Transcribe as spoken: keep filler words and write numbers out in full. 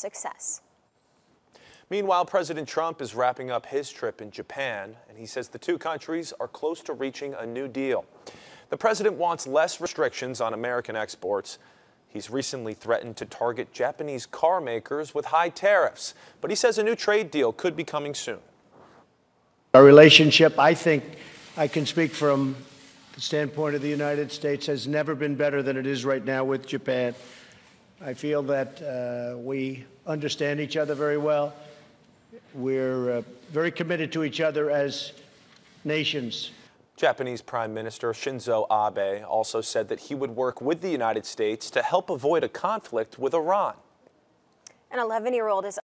success. Meanwhile, President Trump is wrapping up his trip in Japan, and he says the two countries are close to reaching a new deal. The president wants less restrictions on American exports. He's recently threatened to target Japanese car makers with high tariffs, but he says a new trade deal could be coming soon. Our relationship, I think I can speak from the standpoint of the United States, has never been better than it is right now with Japan. I feel that uh, we understand each other very well. We're uh, very committed to each other as nations. Japanese Prime Minister Shinzo Abe also said that he would work with the United States to help avoid a conflict with Iran. An eleven-year-old is